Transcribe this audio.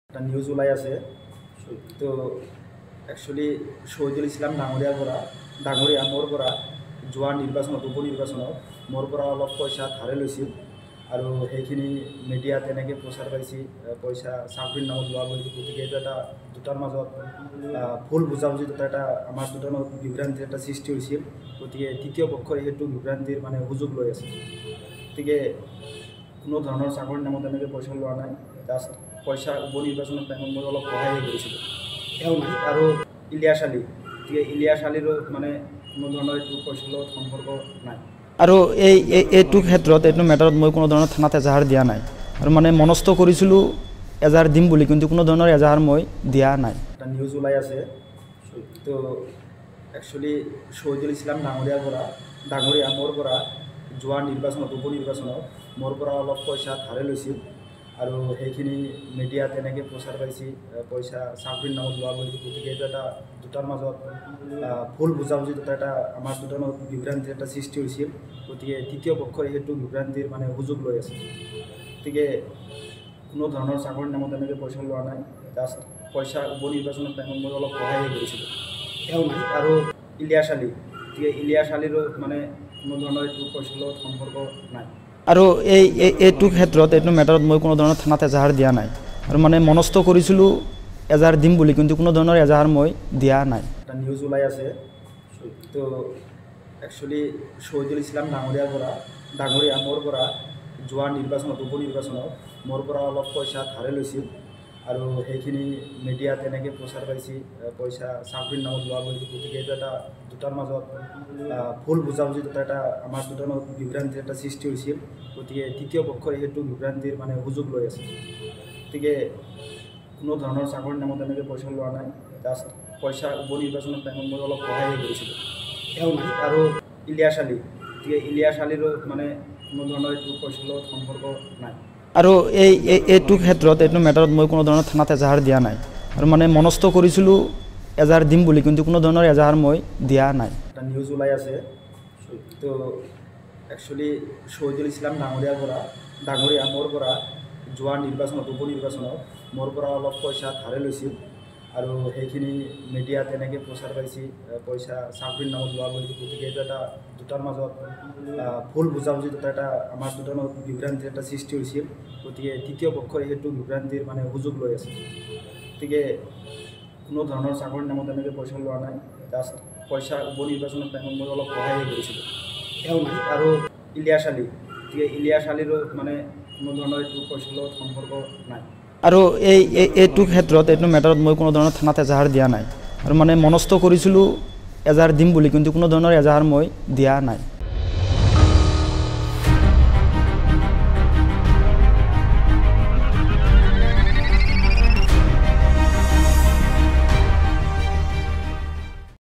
একটা নিউজ ওলাই আছে তো একচুয়ালি শহীদুল ইসলাম ডাঙৰীয়া মোৰ পৰা যোৱা নিৰ্বাচনত উপনিৰ্বাচনত মোৰ পৰা অলপ পইচা ধাৰে লৈছিল আৰু সেইখিনি মিডিয়াত এনেকৈ প্ৰচাৰ পাইছে পইচা চাকৰিৰ নামত লোৱা বুলি। গতিকে এইটো এটা দুটাৰ মাজত ভুল বুজাবুজি এটা আমাৰ দুটাৰ মাজত বিভ্ৰান্তিৰ এটা সৃষ্টি হৈছিল। গতিকে তৃতীয় পক্ষই সেইটো বিভ্ৰান্তিৰ সুযোগ লৈ আছে। গতিকে কোনো ধৰণৰ চাকৰিৰ নামত এনেকৈ পইচা লোৱা নাই। জাষ্ট পইচা উপনিৰ্বাচনৰ টাইমত মই অলপ সহায় কৰিছিলোঁ আৰু ইলিয়াছ আলী। গতিকে ইলিয়াছ আলীৰো কোনো ধৰণৰ এইটো পইচাৰ লগত সম্পৰ্ক নাই। আৰু এইটো ক্ষেত্ৰত এইটো মেটাৰত মই কোনো ধৰণৰ থানাত এজাহাৰ দিয়া নাই আৰু মনস্থ কৰিছিলোঁ এজাহাৰ দিম বুলি, কিন্তু কোনো ধৰণৰ এজাহাৰ মই দিয়া নাই। এটা নিউজ ওলাই আছে তো একচুৱেলি শহীদুল ইছলাম ডাঙৰীয়া মোৰ পৰা যোৱা নিৰ্বাচনত উপনিৰ্বাচনত মোৰ পৰা অলপ পইচা ধাৰে লৈছিল আৰু সেইখিনি মিডিয়াত এনেকৈ প্ৰচাৰ পাইছে পইচা চাকৰিৰ নামত লোৱা বুলি। গতিকে এইটো এটা দুটাৰ মাজত ভুল বুজাবুজি এটা আমাৰ দুটাৰ মাজত বিভ্ৰান্তিৰ এটা সৃষ্টি হৈছিল। গতিকে তৃতীয় পক্ষই সেইটো বিভ্ৰান্তিৰ সুযোগ লৈ আছে। গতিকে কোনো ধৰণৰ চাকৰিৰ নামত এনেকৈ পইচা লোৱা নাই। জাষ্ট পইচা উপনিৰ্বাচনৰ টাইমত মই অলপ সহায় কৰিছিলোঁ আৰু ইলিয়াছ আলী। গতিকে ইলিয়াছ আলীৰো কোনো ধৰণৰ এইটো পইচাৰ লগত সম্পৰ্ক নাই। আৰু এইটো ক্ষেত্ৰত এইটো মেটাৰত মই কোনো ধৰণৰ থানাত এজাহাৰ দিয়া নাই আৰু মনস্থ কৰিছিলোঁ এজাহাৰ দিম বুলি, কিন্তু কোনো ধৰণৰ এজাহাৰ মই দিয়া নাই। এটা নিউজ ওলাই আছে তো একচুৱেলি শহীদুল ইছলাম ডাঙৰীয়া মোৰ পৰা যোৱা নিৰ্বাচনত উপনিৰ্বাচনত মোৰ পৰা অলপ পইচা ধাৰে লৈছিল আৰু সেইখিনি মিডিয়াত এনেকৈ প্ৰচাৰ পাইছে পইচা চাকৰিৰ নামত লোৱা বুলি। গতিকে এইটো এটা দুটাৰ মাজত ভুল বুজাবুজি এটা আমাৰ দুটাৰ মাজত বিভ্ৰান্তিৰ এটা সৃষ্টি হৈছিল। গতিকে তৃতীয় পক্ষই সেইটো বিভ্ৰান্তিৰ সুযোগ লৈ আছে। গতিকে কোনো ধৰণৰ চাকৰিৰ নামত এনেকৈ পইচা লোৱা নাই। জাষ্ট পইচা উপনিৰ্বাচনৰ টাইমত মই অলপ সহায় কৰিছিলোঁ আৰু ইলিয়াছ আলী। গতিকে ইলিয়াছ আলীৰো কোনো ধৰণৰ এইটো পইচাৰ লগত সম্পৰ্ক নাই। আৰু এইটো ক্ষেত্ৰত এইটো মেটাৰত মই কোনো ধৰণৰ থানাত এজাহাৰ দিয়া নাই আৰু মনস্থ কৰিছিলোঁ এজাহাৰ দিম বুলি, কিন্তু কোনো ধৰণৰ এজাহাৰ মই দিয়া নাই। এটা নিউজ ওলাই আছে তো একচুৱেলি শহীদুল ইছলাম ডাঙৰীয়া মোৰ পৰা যোৱা নিৰ্বাচনত উপনিৰ্বাচনত মোৰ পৰা অলপ পইচা ধাৰে লৈছিল আৰু সেইখিনি মিডিয়াত এনেকৈ প্ৰচাৰ পাইছে পইচা চাকৰিৰ নামত লোৱা বুলি। গতিকে এইটো এটা দুটাৰ মাজত ভুল বুজাবুজি এটা আমাৰ দুটাৰ মাজত বিভ্ৰান্তিৰ এটা সৃষ্টি হৈছিল। গতিকে তৃতীয় পক্ষই সেইটো বিভ্ৰান্তিৰ সুযোগ লৈ আছে। গতিকে কোনো ধৰণৰ চাকৰিৰ নামত এনেকৈ পইচা লোৱা নাই। জাষ্ট পইচা উপনিৰ্বাচনৰ টাইমত মই অলপ সহায় কৰিছিলোঁ আৰু ইলিয়াছ আলী। গতিকে ইলিয়াছ আলীৰো কোনো ধৰণৰ এইটো পইচাৰ লগত সম্পৰ্ক নাই। আৰু এইটো ক্ষেত্ৰত এইটো মেটাৰত মই কোনো ধৰণৰ থানাত এজাহাৰ দিয়া নাই আৰু মনস্থ কৰিছিলোঁ এজাহাৰ দিম বুলি, কিন্তু কোনো ধৰণৰ এজাহাৰ মই দিয়া নাই।